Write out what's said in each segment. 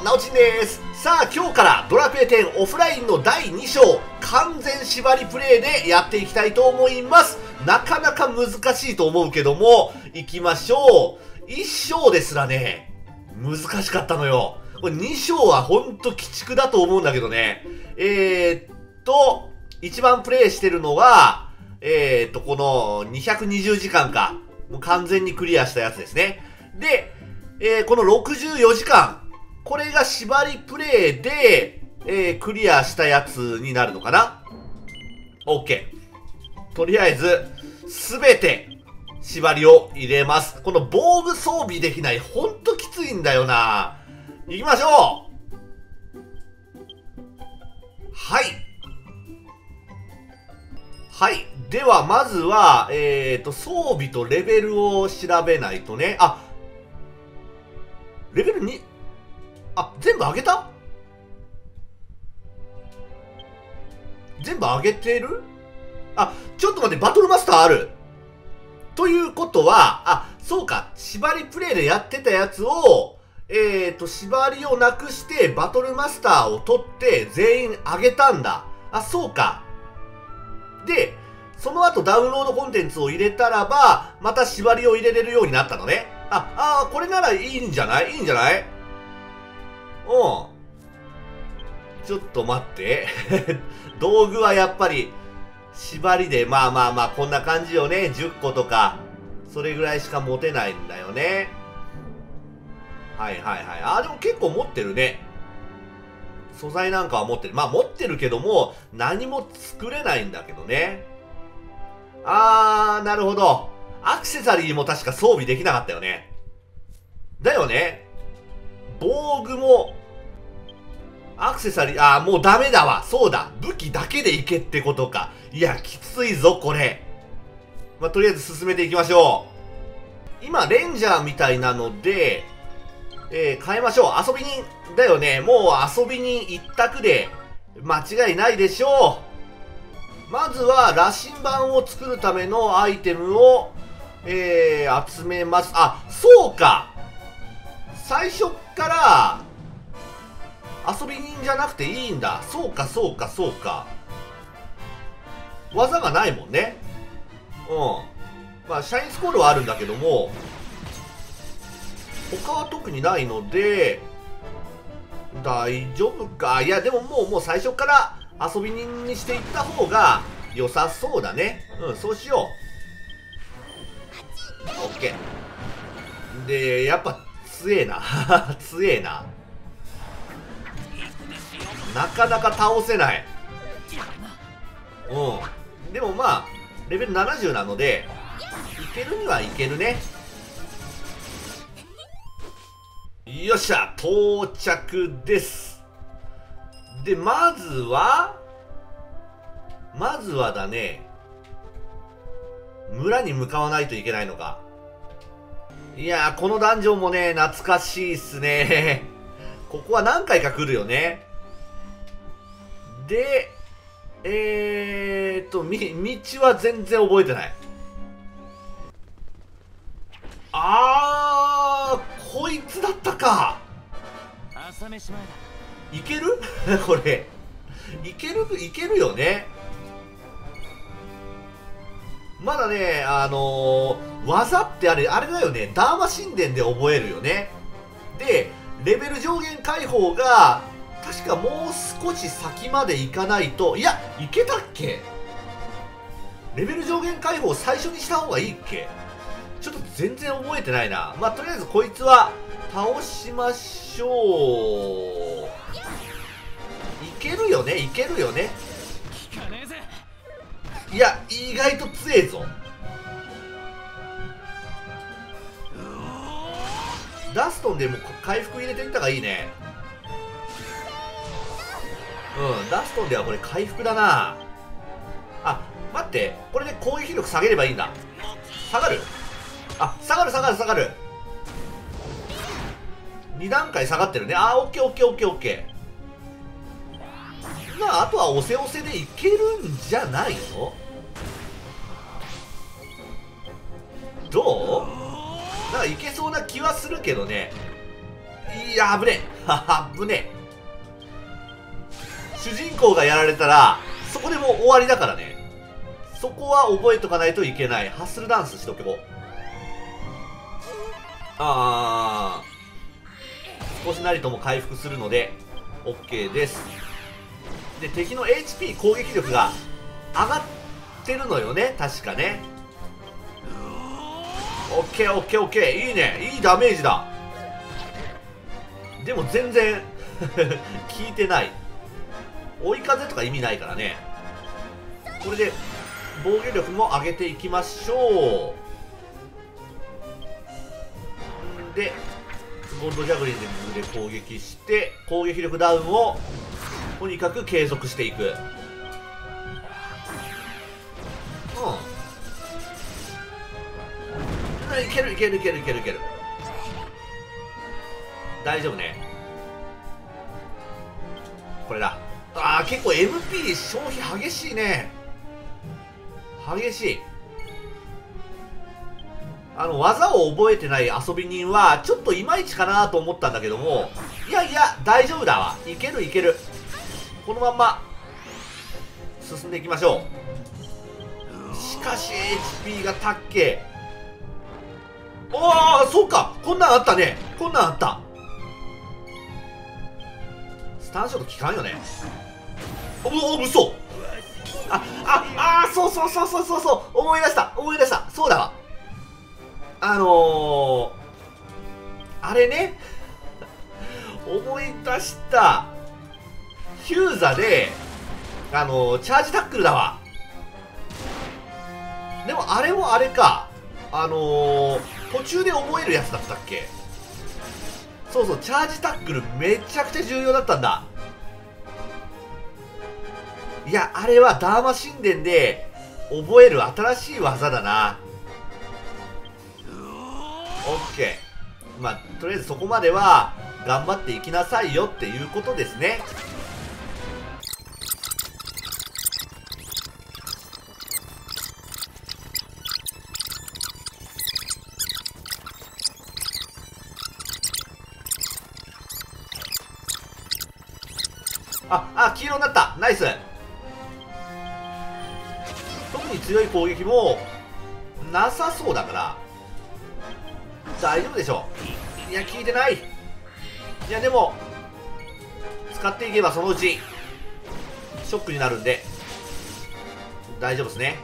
なおちんです。さあ、今日からドラクエ10オフラインの第2章、完全縛りプレイでやっていきたいと思います。なかなか難しいと思うけども、行きましょう。1章ですらね、難しかったのよ。これ2章はほんと鬼畜だと思うんだけどね。一番プレイしてるのは、この220時間か。もう完全にクリアしたやつですね。で、この64時間。これが縛りプレイで、クリアしたやつになるのかな？ OK。とりあえず、すべて、縛りを入れます。この防具装備できない。ほんときついんだよな。行きましょう。はい。はい。では、まずは、装備とレベルを調べないとね。あ、レベル2、全部上げた？全部上げてる？ちょっと待って、バトルマスターある。ということは、そうか、縛りプレイでやってたやつを、縛りをなくしてバトルマスターを取って全員上げたんだ。そうか。で、その後ダウンロードコンテンツを入れたらば、また縛りを入れれるようになったのね。これならいいんじゃない？いいんじゃない？ちょっと待って。道具はやっぱり、縛りで、こんな感じよね。10個とか、それぐらいしか持てないんだよね。はいはいはい。でも結構持ってるね。素材なんかは持ってる。持ってるけども、何も作れないんだけどね。なるほど。アクセサリーも確か装備できなかったよね。だよね。防具も、アクセサリー、もうダメだわ。そうだ。武器だけでいけってことか。いや、きついぞ、これ。とりあえず進めていきましょう。今、レンジャーみたいなので、変えましょう。遊び人だよね。もう遊び人一択で、間違いないでしょう。まずは、羅針盤を作るためのアイテムを、集めます。そうか。最初から、遊び人じゃなくていいんだ。そうか、そうか、そうか。技がないもんね。シャインスコールはあるんだけども、他は特にないので、大丈夫か。いや、でももう最初から遊び人にしていった方が良さそうだね。そうしよう。OK。で、やっぱ強えな。強えな。なかなか倒せない。でもレベル70なので、いけるにはいけるね。よっしゃ、到着です。で、まずはだね、村に向かわないといけないのか。いやー、このダンジョンもね、懐かしいっすね。ここは何回か来るよね。で、道は全然覚えてない。こいつだったか。いける？これ。いけるよね。まだね、技ってあれだよね。ダーマ神殿で覚えるよね。で、レベル上限解放が、確かもう少し先まで行かないと、いや、いけたっけ？レベル上限解放最初にした方がいいっけ？ちょっと全然覚えてないな。とりあえずこいつは倒しましょう。いけるよね、いけるよね。いや、意外と強えぞ。ダストンでも回復入れてみた方がいいね。ダストンではこれ回復だな。待って。これで攻撃力下げればいいんだ。下がる？下がる下がる下がる。2段階下がってるね。オッケーオッケーオッケーオッケー。あとは押せ押せでいけるんじゃないの？どう？いけそうな気はするけどね。 いや、危ねえ。危ねえ。主人公がやられたら、そこでもう終わりだからね。そこは覚えとかないといけない。ハッスルダンスしとけぼ。少しなりとも回復するので、OK です。で、敵の HP 攻撃力が上がってるのよね。確かね。OK、OK、OK。いいね。いいダメージだ。でも全然、効いてない。追い風とか意味ないからね。これで、防御力も上げていきましょう。で、ゴールドジャグリンで攻撃して、攻撃力ダウンをとにかく継続していく。いけるいけるいけるいけるいける。大丈夫ね。これだ。結構 MP 消費激しいね。激しい。技を覚えてない遊び人はちょっといまいちかなと思ったんだけども、いやいや大丈夫だわ。いけるいける。このまんま進んでいきましょう。しかし HP がたっけ。そうか、こんなんあったね。こんなんあった。スタンショット効かんよね。嘘。そう思い出したそうだわ。あれね、思い出した。ヒューザでチャージタックルだわ。でもあれもあれか、途中で覚えるやつだったっけ。そうそう、チャージタックルめちゃくちゃ重要だったんだ。いや、あれはダーマ神殿で覚える新しい技だな。オッケー。まあとりあえずそこまでは頑張っていきなさいよっていうことですね。黄色になった。ナイス。特に強い攻撃もなさそうだから大丈夫でしょう。いや、効いてない。いや、でも使っていけばそのうちショックになるんで大丈夫ですね。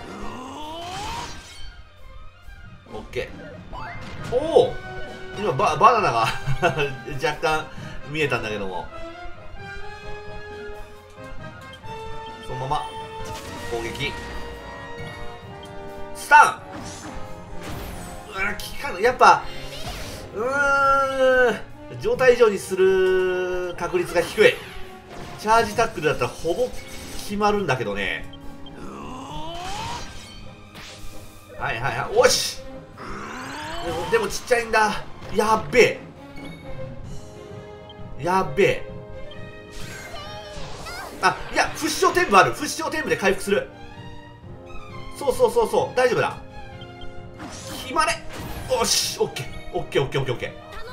オッケー。今バナナが若干見えたんだけども、そのまま攻撃スタン。効かない。やっぱ状態以上にする確率が低い。チャージタックルだったらほぼ決まるんだけどね。おし。でもちっちゃいんだ。やっべえ。いや、不死鳥天部ある。不死鳥天部で回復する。そう、大丈夫だ。決まれ。よし、オッケー。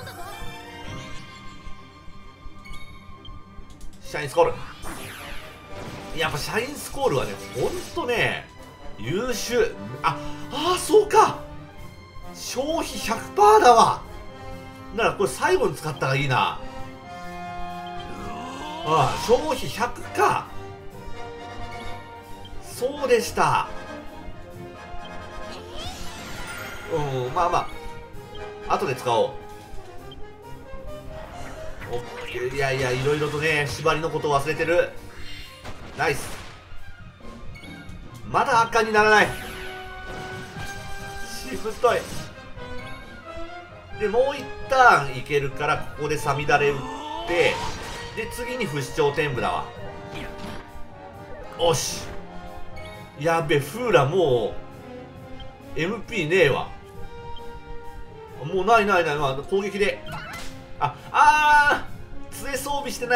シャインスコール。やっぱシャインスコールはね、ほんとね、優秀。そうか、消費 100% だわ。だからこれ最後に使ったらいいな。消費100か。そうでした。まあ後で使おう。オッケー。いやいろいろとね、縛りのことを忘れてる。ナイス。まだ赤にならない。しぶとい。でもう一ターンいけるから、ここでさみだれ打って、で次に不死鳥天部だわ。おし。やべえ、フーラもう MP ねえわ。もうない、攻撃で。杖装備してない。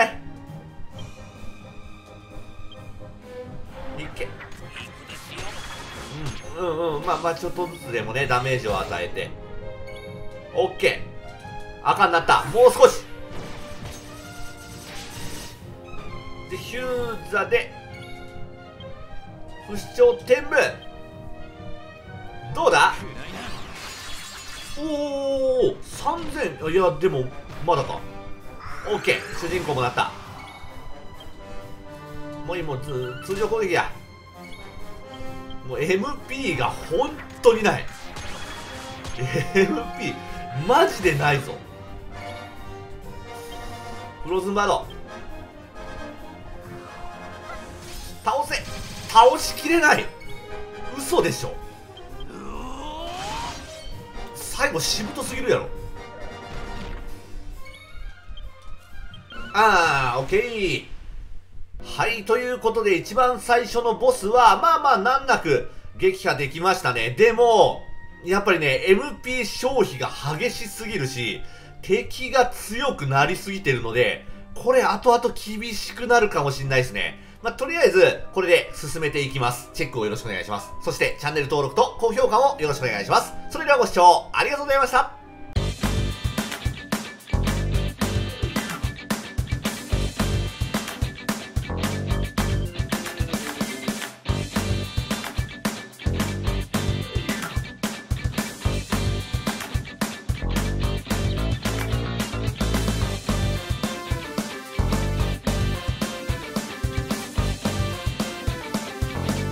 いけ。まあちょっとずつでもねダメージを与えて。オッケー。 赤になった。もう少しでヒューザで不死鳥天部どうだ。おお3000。いやでもまだか。オッケー、主人公もなった。もう今通常攻撃や。もう MP が本当にない。 MP マジでないぞ。フローズンバード倒しきれない。嘘でしょ。最後しぶとすぎるやろ。オッケー。はい、ということで一番最初のボスはまあまあ難なく撃破できましたね。でもやっぱりね MP 消費が激しすぎるし敵が強くなりすぎてるので、これ後々厳しくなるかもしれないですね。まあ、とりあえずこれで進めていきます。チェックをよろしくお願いします。そしてチャンネル登録と高評価もよろしくお願いします。それではご視聴ありがとうございました。